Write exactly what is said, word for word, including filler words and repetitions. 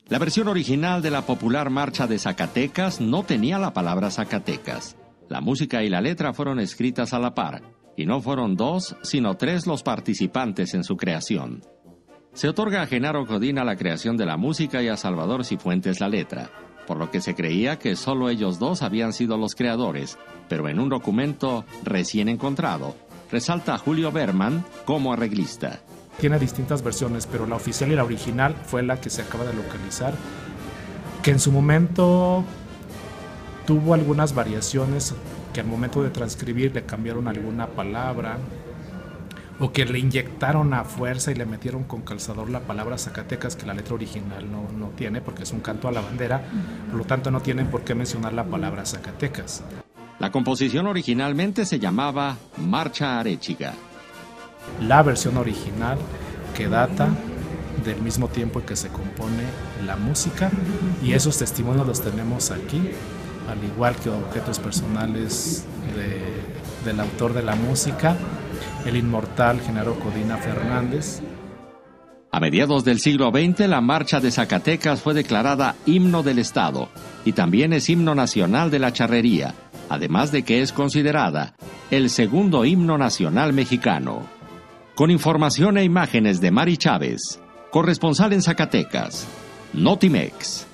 La versión original de la popular Marcha de Zacatecas no tenía la palabra Zacatecas. La música y la letra fueron escritas a la par, y no fueron dos, sino tres los participantes en su creación. Se otorga a Genaro Codina la creación de la música y a Salvador Cifuentes la letra, por lo que se creía que solo ellos dos habían sido los creadores, pero en un documento recién encontrado, resalta a Julio Berman como arreglista. Tiene distintas versiones, pero la oficial y la original fue la que se acaba de localizar, que en su momento tuvo algunas variaciones, que al momento de transcribir le cambiaron alguna palabra, o que le inyectaron a fuerza y le metieron con calzador la palabra Zacatecas, que la letra original no, no tiene, porque es un canto a la bandera, por lo tanto no tienen por qué mencionar la palabra Zacatecas. La composición originalmente se llamaba Marcha Arechiga. La versión original, que data del mismo tiempo en que se compone la música, y esos testimonios los tenemos aquí, al igual que objetos personales de, del autor de la música, el inmortal Genaro Codina Fernández. A mediados del siglo veinte, la Marcha de Zacatecas fue declarada himno del Estado y también es himno nacional de la charrería, además de que es considerada el segundo himno nacional mexicano. Con información e imágenes de Mari Chávez, corresponsal en Zacatecas, Notimex.